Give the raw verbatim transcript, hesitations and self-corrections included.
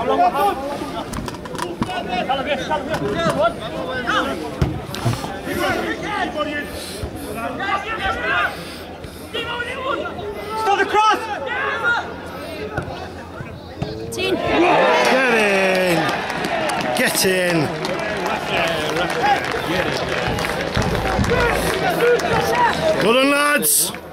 Stop the cross! Ten. Get in! Get in! Well done, lads!